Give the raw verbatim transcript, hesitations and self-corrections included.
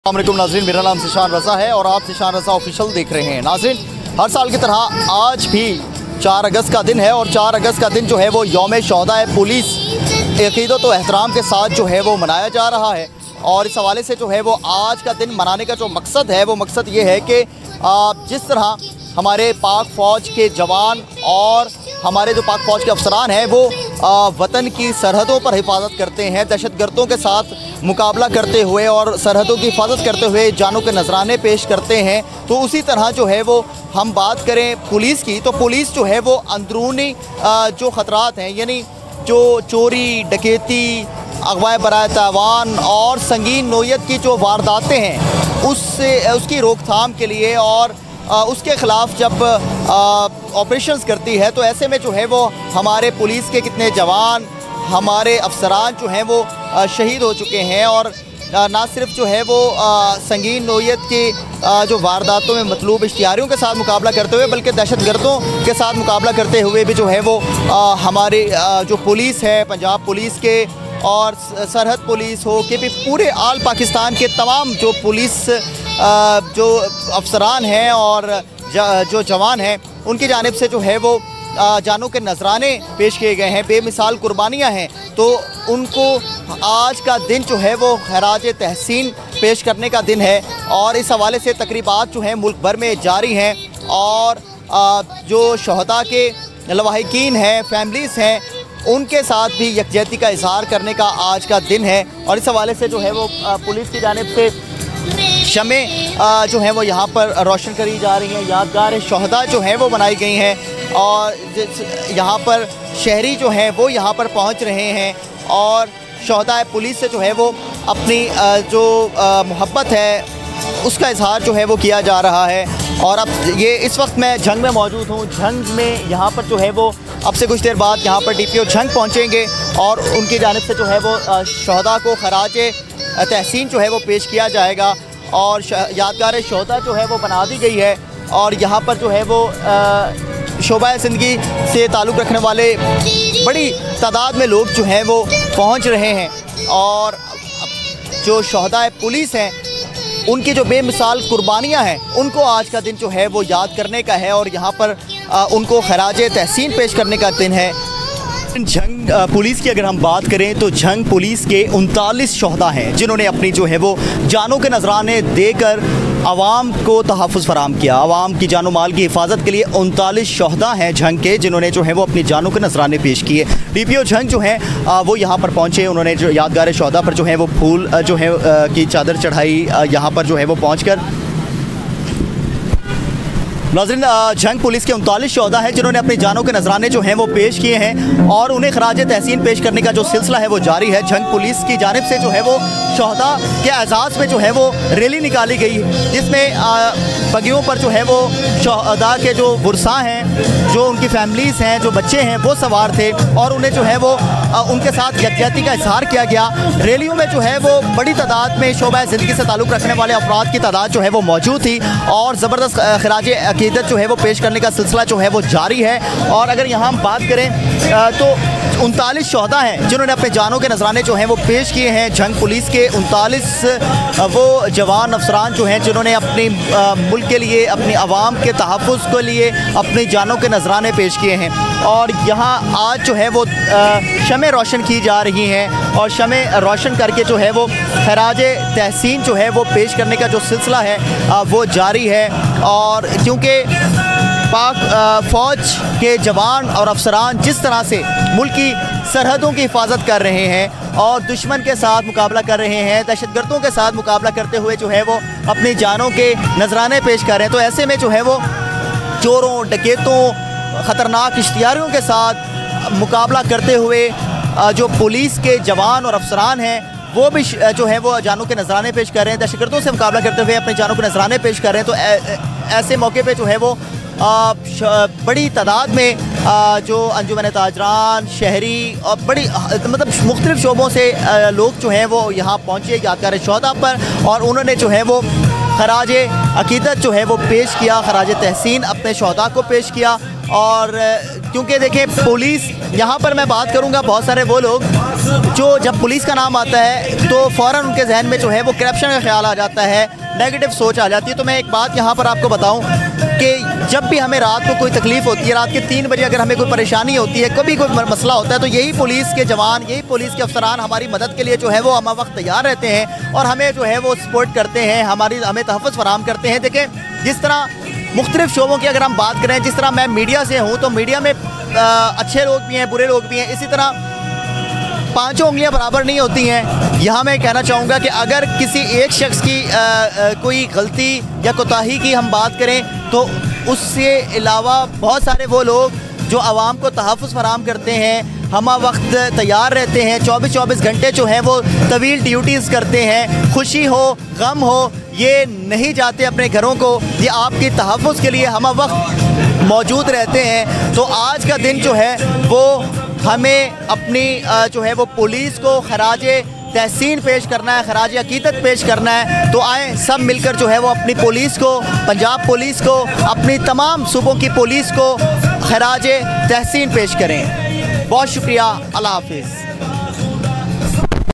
अस्सलामुअलैकुम नाज़रीन, मेरा नाम ज़ीशान रज़ा है और आप ज़ीशान रज़ा ऑफिशियल देख रहे हैं। नाज़रीन, हर साल की तरह आज भी चार अगस्त का दिन है और चार अगस्त का दिन जो है वो यौम शोहदा पुलिस अक़ीदत व एहतराम के साथ जो है वो मनाया जा रहा है। और इस हवाले से जो है वो आज का दिन मनाने का जो मकसद है वो मकसद ये है कि जिस तरह हमारे पाक फ़ौज के जवान और हमारे जो पाक फ़ौज के अफसरान हैं वो वतन की सरहदों पर हिफाजत करते हैं, दहशतगर्दों के साथ मुकाबला करते हुए और सरहदों की हिफाजत करते हुए जानों के नजराने पेश करते हैं, तो उसी तरह जो है वो हम बात करें पुलिस की, तो पुलिस जो है वो अंदरूनी जो ख़तरात हैं, यानी जो चोरी, डकैती, अगवा बराए तावान और संगीन नोयत की जो वारदातें हैं उससे उसकी रोकथाम के लिए और उसके ख़िलाफ़ जब ऑपरेशंस करती है, तो ऐसे में जो है वो हमारे पुलिस के कितने जवान, हमारे अफसरान जो हैं वो शहीद हो चुके हैं। और ना सिर्फ जो है वो संगीन नोयत की जो वारदातों में मतलूब इश्तिहारियों के साथ मुकाबला करते हुए बल्कि दहशतगर्दों के साथ मुकाबला करते हुए भी जो है वो हमारे जो पुलिस है, पंजाब पुलिस के और सरहद पुलिस हो के भी पूरे आल पाकिस्तान के तमाम जो पुलिस जो अफसरान हैं और जो जवान हैं उनकी जानिब से जो है वो जानों के नजराने पेश किए गए हैं, बेमिसाल कुर्बानियाँ हैं। तो उनको आज का दिन जो है वो खराज तहसीन पेश करने का दिन है और इस हवाले से तकरीबात जो हैं मुल्क भर में जारी हैं और जो शोहदा के लवाहिकीन हैं, फैमिलीज़ हैं, उनके साथ भी यकजहती का इजहार करने का आज का दिन है। और इस हवाले से जो है वो पुलिस की जानिब से शमें जो हैं वो यहाँ पर रोशन करी जा रही हैं, यादगार शोहदा जो हैं वो बनाई गई हैं और यहाँ पर शहरी जो हैं वो यहाँ पर पहुँच रहे हैं और शोहदा पुलिस से जो है वो अपनी जो मोहब्बत है उसका इजहार जो है वो किया जा रहा है। और अब ये इस वक्त मैं झंग में मौजूद हूँ। झंग में यहाँ पर जो है वो अब से कुछ देर बाद यहाँ पर डी पी ओ झंग पहुँचेंगे और उनकी जानिब से जो है वो शोहदा को खराज तहसीन जो है वो पेश किया जाएगा और यादगार शोहदा जो है वो बना दी गई है। और यहाँ पर जो है वो शोबा ज़िंदगी से ताल्लुक़ रखने वाले बड़ी तादाद में लोग जो हैं वो पहुँच रहे हैं और जो शोहदा पुलिस हैं उनकी जो बेमिसाल कुर्बानियाँ हैं उनको आज का दिन जो है वो याद करने का है और यहाँ पर आ, उनको खराज तहसीन पेश करने का दिन है। झंग पुलिस की अगर हम बात करें तो झंग पुलिस के उनतालीस शोहदा हैं जिन्होंने अपनी जो है वो जानों के नजराने देकर आवाम को तहफ़्फ़ुज़ फराम किया। आवाम की जानो माल की हिफाजत के लिए उनतालीस शोहदा हैं झंग के जिन्होंने जो है वो अपनी जानों के नजराने पेश किए। डी पी ओ झंग जो हैं वो यहाँ पर पहुँचे, उन्होंने जो यादगार शोहदा पर जो है वो फूल जो है की चादर चढ़ाई यहाँ पर जो है वो पहुँच कर। नाज़रीन, झंग पुलिस के उनतालीस शोहदा हैं जिन्होंने अपनी जानों के नजराने जो हैं वो पेश किए हैं और उन्हें खराज तहसीन पेश करने का जो सिलसिला है वो जारी है। झंग पुलिस की जानिब से जो है वो शोहदा के एजाज़ में जो है वो रैली निकाली गई जिसमें बगियों पर जो है वो शोहदा के जो वर्सा हैं, जो उनकी फैमिलीज़ हैं, जो बच्चे हैं वो सवार थे और उन्हें जो है वो उनके साथ यकजहती का इजहार किया गया। रैलियों में जो है वो बड़ी तादाद में शोबा ज़िंदगी से ताल्लुक़ रखने वाले अफराद की तादाद जो है वो मौजूद थी और ज़बरदस्त खराज अक़ीदत जो है वो पेश करने का सिलसिला जो है वो जारी है। और अगर यहाँ हम बात करें तो उनतालीस शोहदा हैं जिन्होंने अपने जानों के नजराने जो हैं वो पेश किए हैं। झंग पुलिस के उनतालीस वो जवान अफसरान जो हैं जिन्होंने अपनी मुल्क के लिए, अपनी आवाम के तहफ़्फ़ुज़ के लिए अपनी जानों के नजराने पेश किए हैं। और यहाँ आज जो है वो शमें रोशन की जा रही हैं और शमें रोशन करके जो है वो खराज तहसीन जो है वो पेश करने का जो सिलसिला है वो जारी है। और क्योंकि पाक फ़ौज के जवान और अफसरान जिस तरह से मुल्क की सरहदों की हिफाजत कर रहे हैं और दुश्मन के साथ मुकाबला कर रहे हैं, दहशतगर्दों के साथ मुकाबला करते हुए जो है वो अपनी जानों के नजराने पेश कर रहे हैं, तो ऐसे में जो है वो चोरों, डकैतों, ख़तरनाक इश्तिहारियों के साथ मुकाबला करते हुए जो पुलिस के जवान और अफसरान हैं वो भी जो है वो जानों के नजराने पेश कर रहे हैं, दहशतगर्दों से मुकाबला करते हुए अपने जानों के नजराने पेश कर रहे हैं। तो ऐ, ऐसे मौके पे जो है वो आ, बड़ी तादाद में आ, जो अंजुमन ताजरान, शहरी और बड़ी मतलब मुख्तलिफ़ शोबों से आ, लोग जो हैं वो यहाँ पहुँचे यादगार शोहदा पर और उन्होंने जो है वो खराज अक़ीदत जो है वो पेश किया, खराज तहसीन अपने शोहदा को पेश किया। और क्योंकि देखिए पुलिस यहाँ पर मैं बात करूँगा, बहुत सारे वो लोग जो जब पुलिस का नाम आता है तो फ़ौरन उनके जहन में जो है वो करप्शन का ख्याल आ जाता है, नेगेटिव सोच आ जाती है। तो मैं एक बात यहाँ पर आपको बताऊँ कि जब भी हमें रात को कोई तकलीफ़ होती है, रात के तीन बजे अगर हमें कोई परेशानी होती है, कभी कोई मसला होता है, तो यही पुलिस के जवान, यही पुलिस के अफसरान हमारी मदद के लिए जो है वो हम वक्त तैयार रहते हैं और हमें जो है वो सपोर्ट करते हैं, हमारी हमें तहफ़्फ़ुज़ फराहम करते हैं। देखें, जिस तरह मुख्तलिफ़ शोबों की अगर हम बात करें, जिस तरह मैं मीडिया से हूँ तो मीडिया में आ, अच्छे लोग भी हैं, बुरे लोग भी हैं, इसी तरह पांचों उंगलियां बराबर नहीं होती हैं। यहाँ मैं कहना चाहूँगा कि अगर किसी एक शख्स की आ, आ, कोई गलती या कोताही की हम बात करें तो उससे अलावा बहुत सारे वो लोग जो आवाम को तहफ़्फ़ुज़ फराहम करते हैं, हम वक्त तैयार रहते हैं, चौबीस चौबीस घंटे जो हैं वो तवील ड्यूटीज़ करते हैं, खुशी हो गम हो ये नहीं जाते अपने घरों को, ये आपकी तहफ़्फ़ुज़ के लिए हम वक्त मौजूद रहते हैं। तो आज का दिन जो है वो हमें अपनी जो है वो पुलिस को खराजे तहसीन पेश करना है, खराज अकीदत पेश करना है। तो आए सब मिलकर जो है वो अपनी पुलिस को, पंजाब पुलिस को, अपनी तमाम सूबों की पुलिस को खराज तहसीन पेश करें। बहुत शुक्रिया, अल्लाह हाफिज़।